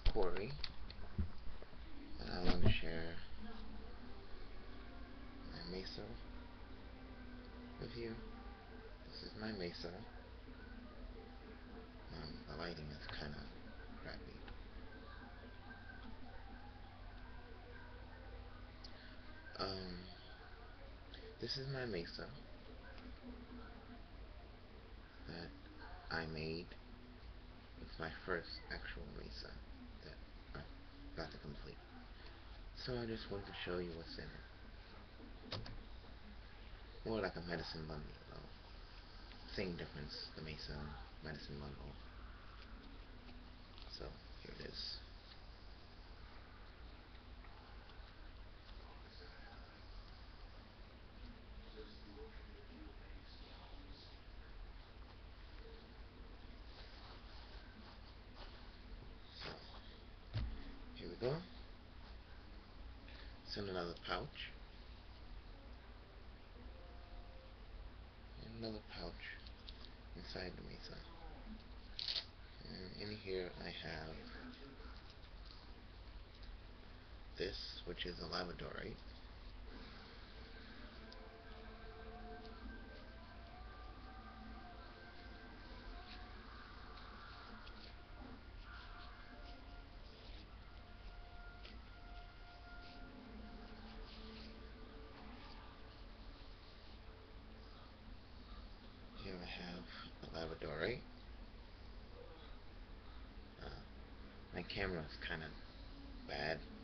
Corey, and I want to share my Mesa with you. This is my Mesa. The lighting is kind of crappy. Um, this is my Mesa that I made. It's my first actual Mesa that I'm about to complete. So I just wanted to show you what's in it. More like a medicine bundle, though. Same difference, the Mesa medicine bundle. So here it is. So here we go. It's in another pouch. And another pouch inside the Mesa. And in here I have this, which is a labradorite. Here I have a labradorite. My camera is kind of bad,